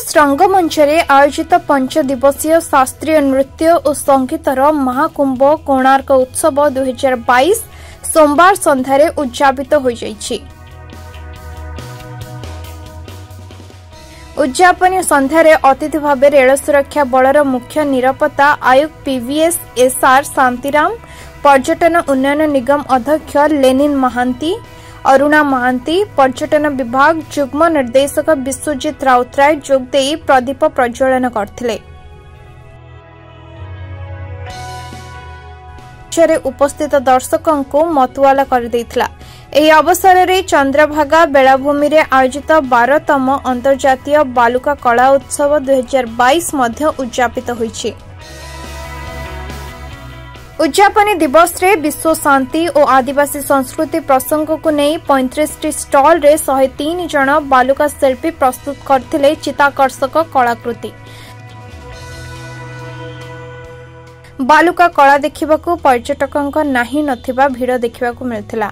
Class रंगमंच आयोजित 5 दिवसीय शास्त्रीय नृत्य और संगीतर महाकुंभ कोणार्क उत्सव 2022 सोमवार संध्यारे उद्यापित हो जाइछि। उद्यापनी संध्यारे अतिथि भाव रेल सुरक्षा बलर मुख्य निरापत्ता आयुक्त पीवीएस एसआर शांतिराम, पर्यटन उन्नयन निगम अध्यक्ष लेनिन महांती, अरुणा महांती, पर्यटन विभाग युग्म निर्देशक विश्वजीत राउतराय जोगदेई प्रदीप प्रज्वलन करथिले। उपस्थित दर्शकों को मतुआला कर देथिला। एही अवसर में चंद्रभागा बेलाभूमि रे आयोजित 12तम अंतर्जातीय बालुका कला उत्सव 2022 मध्य उद्यापित होइछि। उद्यापनी दिवस रे विश्व शांति और आदिवासी संस्कृति प्रसंग को नहीं 35 स्टॉल रे 103 जन बालुका शिल्पी प्रस्तुत करथिले चित्ताकर्षक कलाकृति। बालुका कला देखिबाकू पर्यटकों नाही नथिबा भीड़ देखिबाकू मिलथिला।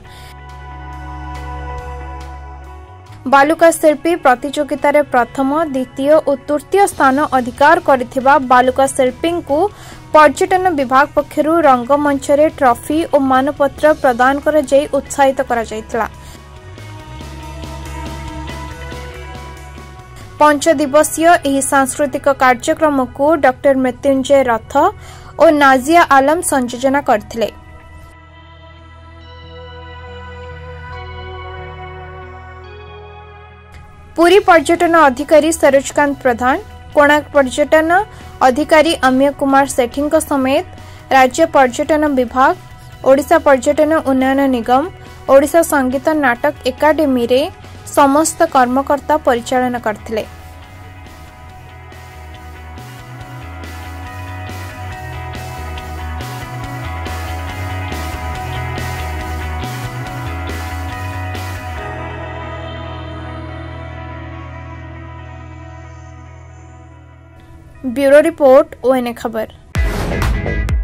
बालुका शिल्पी प्रतियोगितार प्रथम, द्वितीय और तृतीय स्थान अधिकार करथिबा बालुका शिल्पी को पर्यटन विभाग पक्षरु रंगमंच रे ट्रॉफी और मानपत्र प्रदान कर जाई उत्साहित करा जायतिला। 5 दिवसीय एही सांस्कृतिक कार्यक्रम को डॉक्टर मृत्युंजय रथ और नाजिया आलम संयोजना करथिले। पुरी पर्यटन अधिकारी सरोजकांत प्रधान, कोणार्क पर्यटन अधिकारी अमीय कुमार सेठी समेत राज्य पर्यटन विभाग, ओडिशा पर्यटन उन्नयन निगम, ओडिशा संगीत नाटक एकाडेमी रे समस्त कर्मकर्ता परिचालन करथिले। ब्यूरो रिपोर्ट, ONA खबर।